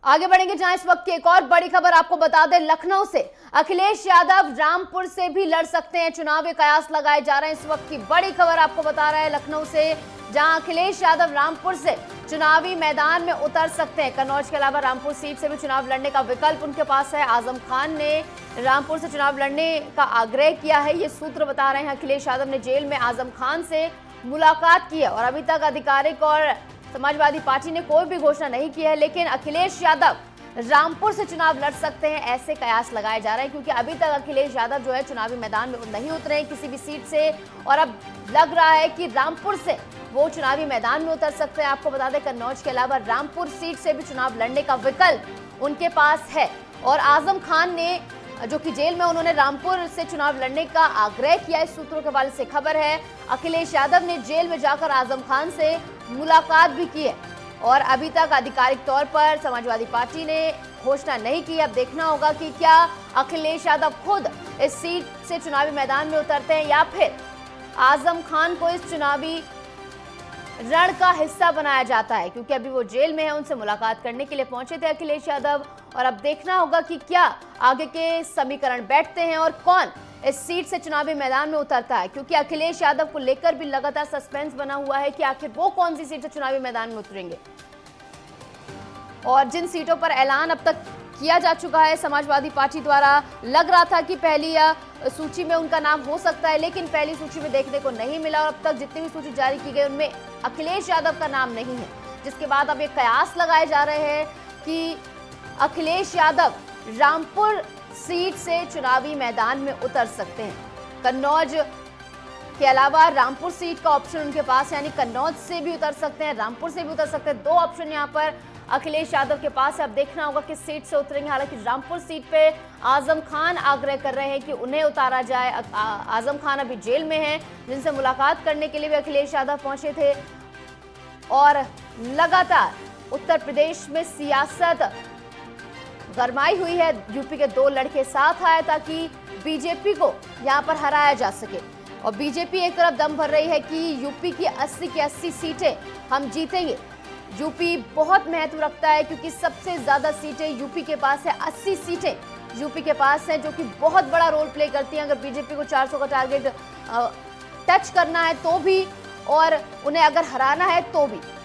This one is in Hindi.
आगे बढ़ेंगे जहां इस वक्त की एक और बड़ी खबर आपको बता दें, लखनऊ से अखिलेश यादव रामपुर से भी लड़ सकते हैं, चुनावी कयास लगाए जा रहे हैं। इस वक्त की बड़ी खबर आपको बता रहा है लखनऊ से, जहां अखिलेश यादव रामपुर से चुनावी मैदान में उतर सकते हैं। कन्नौज के अलावा रामपुर सीट से भी चुनाव लड़ने का विकल्प उनके पास है। आजम खान ने रामपुर से चुनाव लड़ने का आग्रह किया है, ये सूत्र बता रहे हैं। अखिलेश यादव ने जेल में आजम खान से मुलाकात की है और अभी तक आधिकारिक और समाजवादी पार्टी ने कोई भी घोषणा नहीं की है, लेकिन अखिलेश यादव रामपुर से चुनाव लड़ सकते हैं, ऐसे कयास लगाए जा रहे हैं। क्योंकि अभी तक अखिलेश यादव जो है चुनावी मैदान में नहीं उतरे हैं किसी भी सीट से, और अब लग रहा है कि रामपुर से वो चुनावी मैदान में उतर सकते हैं। आपको बता दें कन्नौज के अलावा रामपुर सीट से भी चुनाव लड़ने का विकल्प उनके पास है। और आजम खान ने जो कि जेल में, उन्होंने रामपुर से चुनाव लड़ने का आग्रह किया। इस सूत्रों के हवाले से खबर है अखिलेश यादव ने जेल में जाकर आजम खान से मुलाकात भी की है और अभी तक आधिकारिक तौर पर समाजवादी पार्टी ने घोषणा नहीं की। अब देखना होगा कि क्या अखिलेश यादव खुद इस सीट से चुनावी मैदान में उतरते हैं या फिर आजम खान को इस चुनावी रण का हिस्सा बनाया जाता है, क्योंकि अभी वो जेल में है। उनसे मुलाकात करने के लिए पहुंचे थे अखिलेश यादव और अब देखना होगा कि क्या आगे के समीकरण बैठते हैं और कौन इस सीट से चुनावी मैदान में उतरता है। क्योंकि अखिलेश यादव को लेकर भी लगातार सस्पेंस बना हुआ है कि आखिर वो कौन सी सीट से चुनावी मैदान में उतरेंगे। और जिन सीटों पर ऐलान अब तक किया जा चुका है समाजवादी पार्टी द्वारा, लग रहा था कि पहली सूची में उनका नाम हो सकता है, लेकिन पहली सूची में देखने को नहीं मिला और अब तक जितनी भी सूची जारी की गई उनमें अखिलेश यादव का नाम नहीं है। जिसके बाद अब ये कयास लगाए जा रहे हैं कि अखिलेश यादव रामपुर सीट से चुनावी मैदान में उतर सकते हैं। कन्नौज के अलावा रामपुर सीट का ऑप्शन उनके पास है, यानी कन्नौज से भी उतर सकते हैं, रामपुर से भी उतर सकते हैं। दो ऑप्शन यहाँ पर अखिलेश यादव के पास है। अब देखना होगा किस सीट से उतरेंगे। हालांकि रामपुर सीट पे आजम खान आग्रह कर रहे हैं कि उन्हें उतारा जाए। आजम खान अभी जेल में हैं, जिनसे मुलाकात करने के लिए भी अखिलेश यादव पहुंचे थे। और लगातार उत्तर प्रदेश में सियासत गरमाई हुई है। यूपी के दो लड़के साथ आए ताकि बीजेपी को यहां पर हराया जा सके। और बीजेपी एक तरफ दम भर रही है कि यूपी की 80 की 80 सीटें हम जीतेंगे। यूपी बहुत महत्व रखता है क्योंकि सबसे ज्यादा सीटें यूपी के पास है, 80 सीटें यूपी के पास हैं, जो कि बहुत बड़ा रोल प्ले करती हैं। अगर बीजेपी को 400 का टारगेट टच करना है तो भी और उन्हें अगर हराना है तो भी।